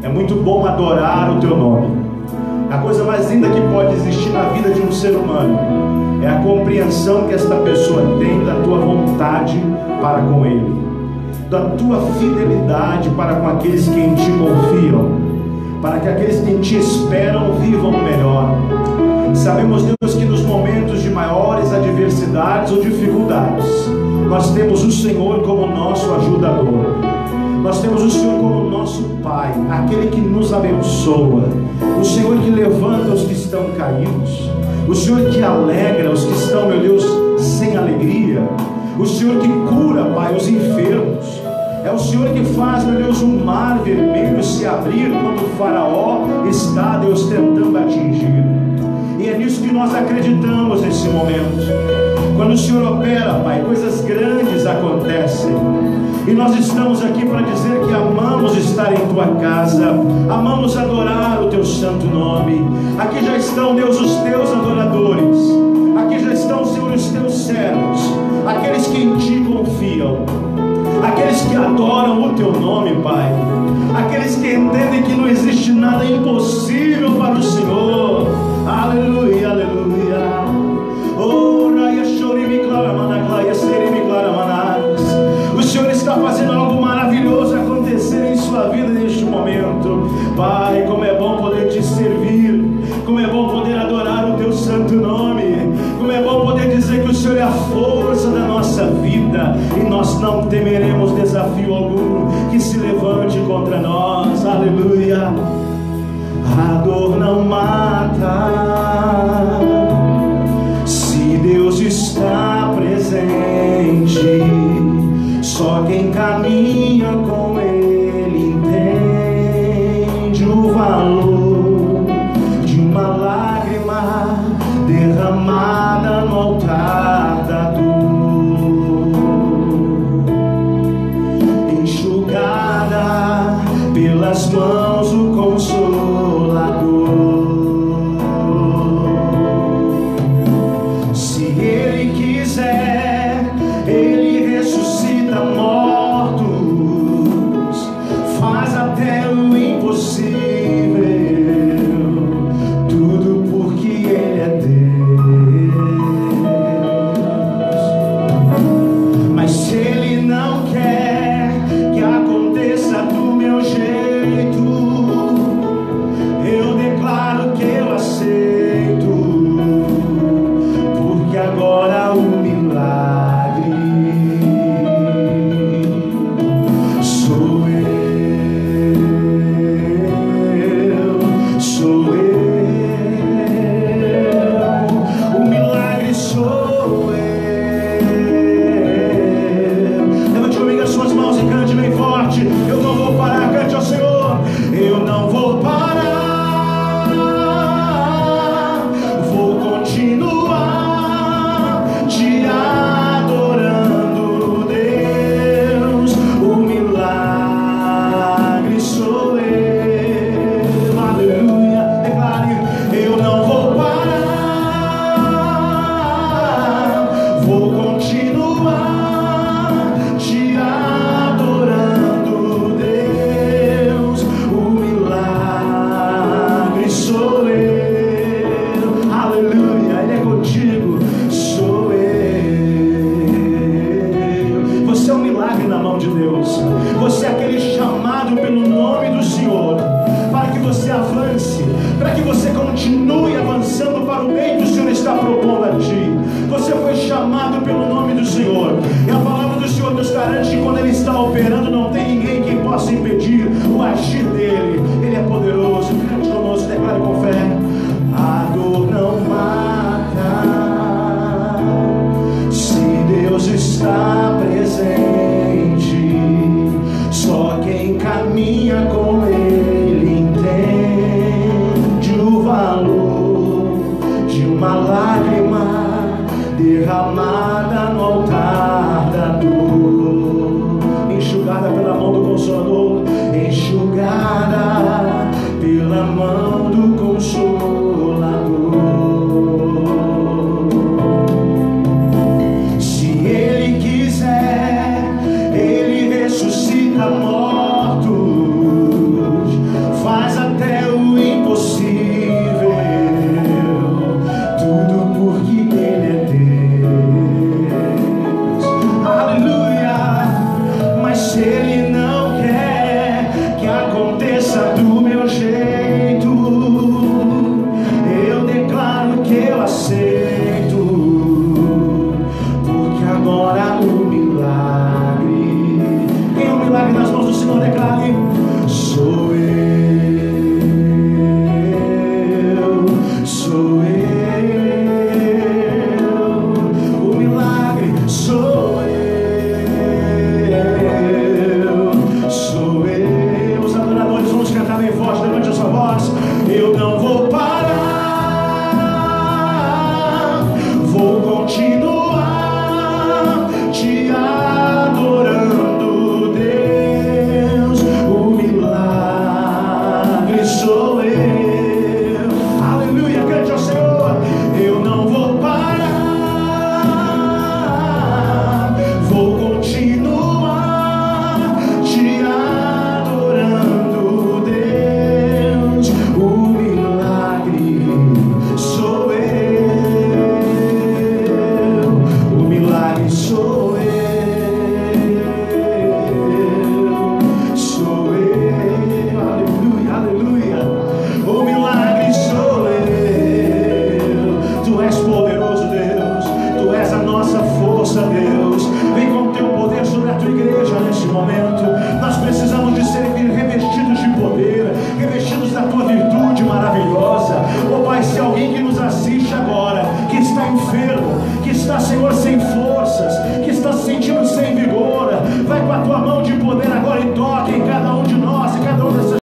É muito bom adorar o teu nome. A coisa mais linda que pode existir na vida de um ser humano é a compreensão que esta pessoa tem da tua vontade para com ele, da tua fidelidade para com aqueles que em ti confiam, para que aqueles que em ti esperam vivam melhor. Sabemos, Deus, que nos momentos de maiores adversidades ou dificuldades, nós temos o Senhor como nosso ajudador. Nós temos o Senhor como nosso Pai, aquele que nos abençoa, o Senhor que levanta os que estão caídos, o Senhor que alegra os que estão, meu Deus, sem alegria, o Senhor que cura, Pai, os enfermos. É o Senhor que faz, meu Deus, o mar vermelho se abrir quando o faraó está, Deus, tentando atingir. E é nisso que nós acreditamos nesse momento. Quando o Senhor opera, Pai, coisas grandes acontecem. E nós estamos aqui para dizer que amamos estar em Tua casa, amamos adorar o Teu santo nome. Aqui já estão, Deus, os Teus adoradores. Aqui já estão, Senhor, os Teus servos, aqueles que em Ti confiam, aqueles que adoram o Teu nome, Pai, aqueles que entendem que não existe nada impossível para o Senhor. Aleluia, aleluia. Oh, o Senhor está fazendo algo maravilhoso acontecer em sua vida neste momento. Pai, como é bom poder te servir, como é bom poder adorar o Teu santo nome, como é bom poder dizer que o Senhor é a força da nossa vida, e nós não temeremos desafio algum que se levante contra nós. Aleluia. A dor não mata, se Deus está presente. Só quem caminha com Ele entende o valor de uma lágrima derramada no altar da dor, enxugada pelas mãos do Consolador. Se Ele quiser, Ele ressuscita mortos, faz até o impossível, tudo porque Ele é Deus. Mas se Ele não quer que aconteça do meu jeito, eu declaro que eu aceito, porque agora o milagre sou eu, sou eu. O milagre sou eu. Levante comigo as suas mãos e cante bem forte. Eu não vou parar, cante ao Senhor. Eu não vou parar, vou continuar te adorando, Deus. O milagre sou eu. Aleluia. Declare: eu não vou parar, vou continuar te adorando, Deus. O milagre sou eu. Aleluia. Ele é contigo. Sou eu. Você é um milagre na mão de Deus. Você é aquele chamado pelo nome do Senhor para que você avance, para que você continue avançando para o bem que o Senhor está propondo a ti. Você foi chamado pelo nome do Senhor, e a palavra do Senhor nos garante que quando Ele está operando, não tem ninguém que possa impedir o agir dEle. Ele é poderoso. Cante conosco, declare com fé. A dor não mata, se Deus está presente. Só quem caminha com Ele entende o valor de uma lágrima derramada no altar da dor, enxugada pela mão do Consolador, enxugada pela mão do Consolador. Se Ele quiser, Ele ressuscita mortos, bem forte, levante a sua voz. Eu não vou parar.